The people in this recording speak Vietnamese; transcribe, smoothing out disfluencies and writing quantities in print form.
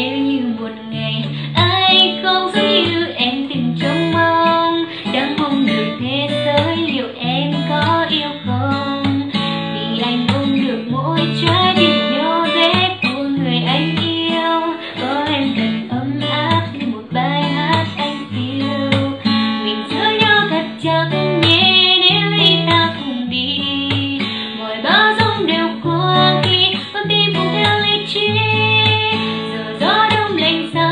nếu như một ngày anh không giống như em từng trông mong, đang mong được thế giới liệu em có yêu không? Vì anh ôm được mỗi trái tim nhỏ bé của người anh yêu, có em thật ấm áp như một bài hát anh yêu. Mình giữ nhau thật chặt nhé nếu khi ta cùng đi, mọi bão giông đều qua khi con tim cùng theo lý trí. Giờ gió đông lạnh giá